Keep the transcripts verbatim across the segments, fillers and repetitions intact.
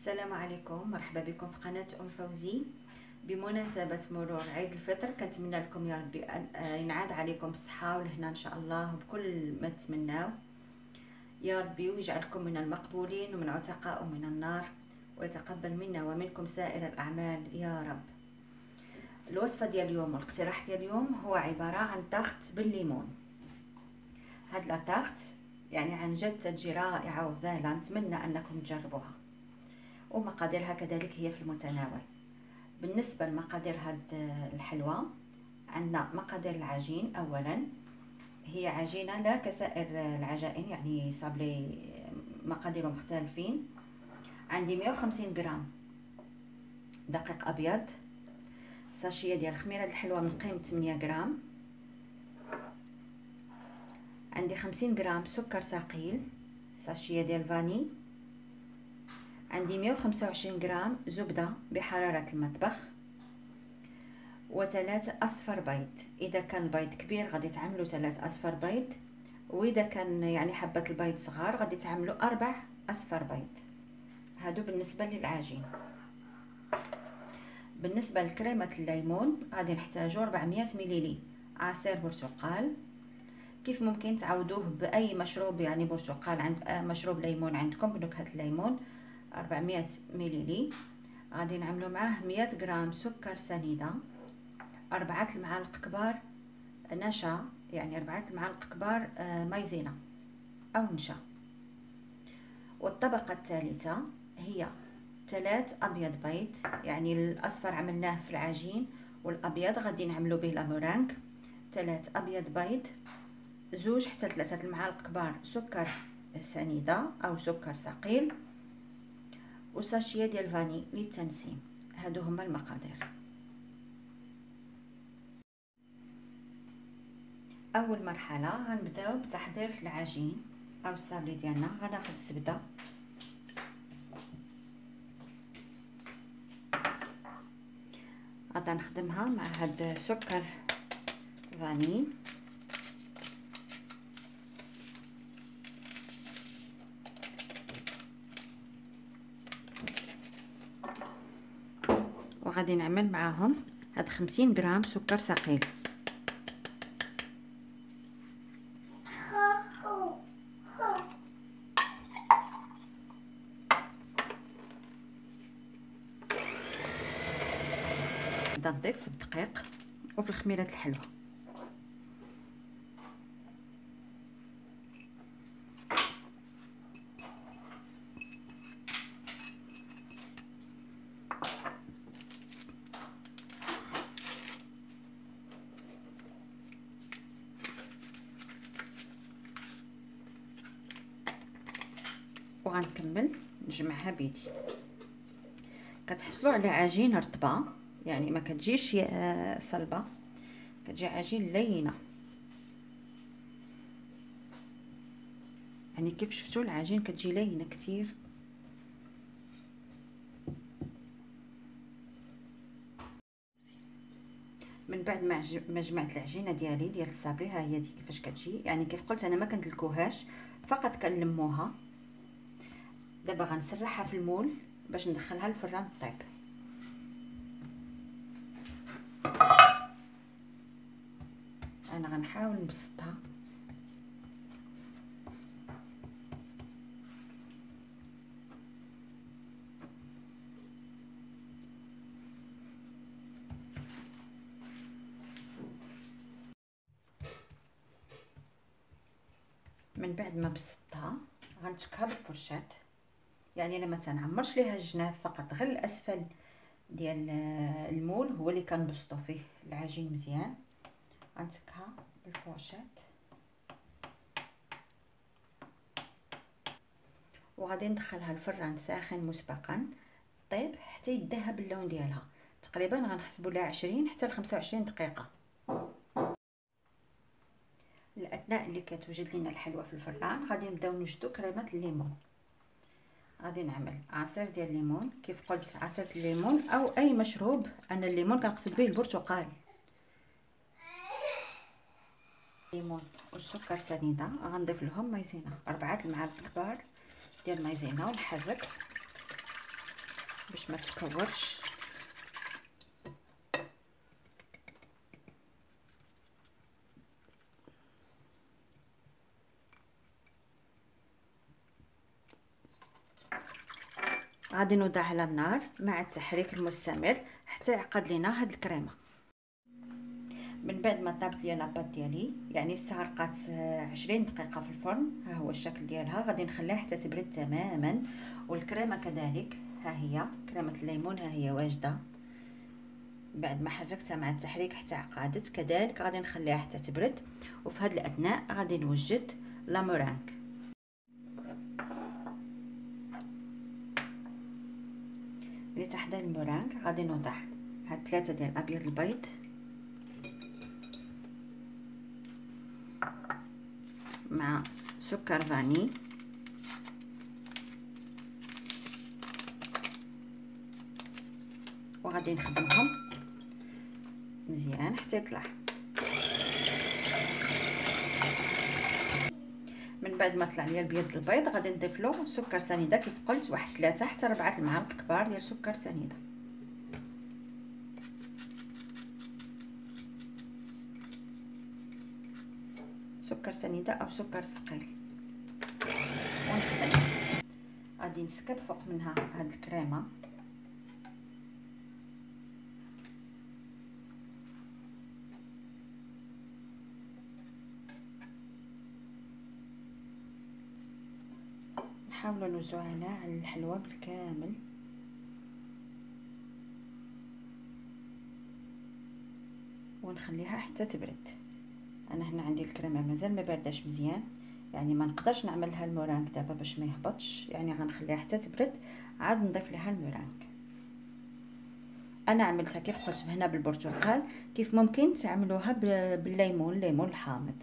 السلام عليكم، مرحبا بكم في قناة ام فوزي. بمناسبة مرور عيد الفطر كنتمنى لكم يا ربي ان ينعاد عليكم بالصحة والهنا ان شاء الله وبكل ما تمناو يا ربي، ويجعلكم من المقبولين ومن عتقاء من النار، ويتقبل منا ومنكم سائر الاعمال يا رب. الوصفة ديال اليوم والاقتراح ديال اليوم هو عبارة عن تارت بالليمون. هاد لا تارت يعني عن جد تجي رائعة وزاهلة، نتمنى انكم تجربوها، ومقاديرها كذلك هي في المتناول. بالنسبة لمقادير هاد الحلوى، عندنا مقادير العجين. اولا هي عجينة لا كسائر العجائن، يعني صابلي مقادير مختلفين. عندي مية وخمسين غرام دقيق ابيض، ساشيه ديال خميره الحلوى من قيمه ثمانية غرام، عندي خمسين غرام سكر ثقيل، ساشيه ديال فاني، عندي مية وخمسة وعشرين غرام زبده بحراره المطبخ، وثلاثة اصفر بيض. اذا كان البيض كبير غادي تعملوا ثلاث اصفر بيض، واذا كان يعني حبه البيض صغار غادي تعملوا اربع اصفر بيض. هادو بالنسبه للعجين. بالنسبه لكريمه الليمون غادي نحتاجو أربعمية مليلي عصير برتقال. كيف ممكن تعوضوه باي مشروب، يعني برتقال عند مشروب ليمون عندكم بنكهه الليمون. أربعمية مليلي. غادي نعملو معاه مية غرام سكر سنيده، أربعة المعالق كبار نشا، يعني أربعة المعالق كبار مايزينا أو نشا. والطبقة الثالثة هي ثلاث أبيض بيض، يعني الأصفر عملناه في العجين والأبيض غادي نعملو به لامورانك. ثلاث أبيض بيض، زوج حتى ثلاثة المعالق كبار سكر سنيدة أو سكر ثقيل، وساشيه ديال فاني للتنسيم. هادو هما المقادير. اول مرحله غنبداو بتحضير العجين او الصابلي ديالنا. غناخد الزبده، غادا نخدمها مع هاد سكر فاني، وغادي نعمل معاهم هاد خمسين غرام سكر ثقيل. نضيف في الدقيق وفي الخميره الحلوه. وغنكمل نجمعها بيدي. كتحصلوا على عجينه رطبه، يعني ما كتجيش صلبه، كتجي عجين لينه. يعني كيف شفتوا العجين كتجي لينه كتير. من بعد ما جمعت العجينه ديالي ديال الصابري، ها هي دي كيفاش كتجي. يعني كيف قلت انا ما كندلكوهاش، فقط كنلموها. دابا غنسرحها في المول باش ندخلها للفران طيب. انا غنحاول نبسطها. من بعد ما بسطتها غنتكها بالفرشاة، يعني لما تنعمرش ليها الجناب، فقط غير الاسفل ديال المول هو اللي كنبسطو فيه العجين مزيان. غنتكها بالفرشاة وغادي ندخلها الفران ساخن مسبقا طيب حتى يذهب اللون ديالها. تقريبا غنحسبوا لها عشرين حتى ل خمسة وعشرين دقيقه. الاثناء اللي كتوجد لنا الحلوى في الفران غادي نبداو نوجدوا كريمه الليمون. غادي نعمل عصير ديال الليمون. كيف قلت عصير الليمون او اي مشروب، انا الليمون كنقصد به البرتقال. الليمون والسكر سنيده غنضيف لهم مايزينا، أربعة المعالق كبار ديال مايزينا، ونحرك باش ما تكورش. غادي نوضع على النار مع التحريك المستمر حتى يعقد لينا هاد الكريمه. من بعد ما طابت ليا لاباط ديالي، يعني استغرقت عشرين دقيقه في الفرن، ها هو الشكل ديالها. غادي نخليها حتى تبرد تماما. والكريمه كذلك، ها هي كريمه الليمون، ها هي واجده. بعد ما حركتها مع التحريك حتى عقدت، كذلك غادي نخليها حتى تبرد. وفي هذا الاثناء غادي نوجد لا مورانك. لتحضير المورانك غادي نوضع هاد ثلاثه ديال ابيض البيض مع سكر فاني وغادي نخدمهم مزيان حتى يطلع. من بعد ما طلع ليا البيض البيض غادي نضيف له سكر سنيده كيف قلت، واحد ثلاثة حتى أربعة المعالق كبار ديال سكر سنيده. سكر سنيده او سكر ثقيل. ونخدم. غادي نسكب فوق منها هاد الكريمه. نحاولوا نوزعوها على الحلوى بالكامل. ونخليها حتى تبرد. انا هنا عندي الكريمه مازال ما بارداش مزيان، يعني ما نقدرش نعملها المورانك دابا باش ما يهبطش، يعني غنخليها حتى تبرد عاد نضيف لها المورانك. انا عملتها كيف قلت هنا بالبرتقال، كيف ممكن تعملوها بالليمون، الليمون الحامض.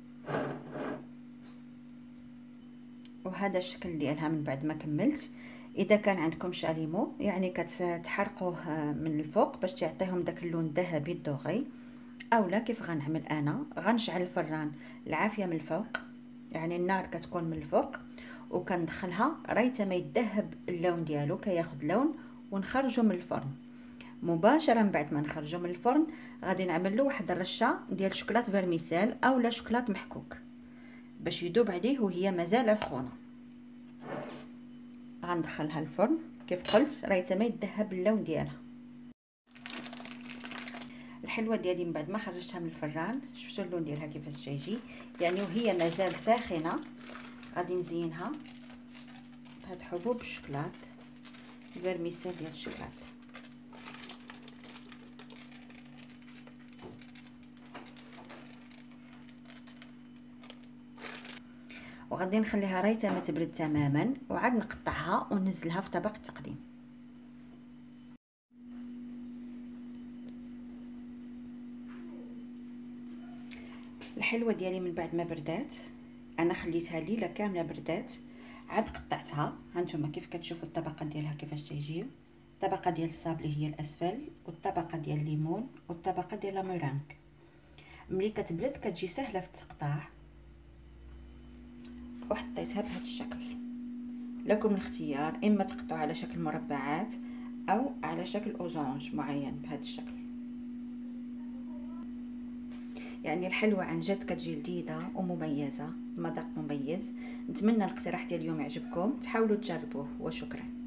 وهذا الشكل ديالها من بعد ما كملت. اذا كان عندكم شاليمو يعني كتحرقوه من الفوق باش تعطيهم داك اللون الذهبي الدوغي، اولا كيف غنعمل انا غنشعل الفران العافيه من الفوق، يعني النار كتكون من الفوق، وكندخلها ريت ما يذهب اللون ديالو كياخذ لون، ونخرجه من الفرن. مباشره بعد ما نخرجه من الفرن غادي نعمل له واحد الرشه ديال شوكولاط فيرميسيل اولا شوكولاط محكوك باش يذوب عليه وهي مازال سخونه. غندخلها الفرن كيف قلت ريت ما يذهب اللون ديالها. الحلوه ديالي من بعد ما خرجتها من الفران شفتوا اللون ديالها كيفاش جايجي، يعني وهي مازال ساخنه. غادي نزينها بهاد حبوب الشوكولاط الفيرميسيل ديال الشوكولاط. وغادي نخليها ريته ما تبرد تماما، وعاد نقطعها وننزلها في طبق التقديم. الحلوه ديالي من بعد ما بردات انا خليتها ليله كامله بردات، عاد قطعتها. هانتوما كيف كتشوفوا الطبقه ديالها كيفاش تيجيو، الطبقه ديال الصابلي هي الاسفل، والطبقه ديال الليمون، والطبقه ديال المورانك. ملي كتبرد كتجي سهله في التقطاع. وحطيتها بهذا الشكل. لكم الاختيار، اما تقطعوا على شكل مربعات او على شكل اوزونج معين بهذا الشكل. يعني الحلوه عن جد كتجي لذيذه ومميزه، مذاق مميز. نتمنى الاقتراح ديال اليوم يعجبكم، تحاولوا تجربوه وشكرا.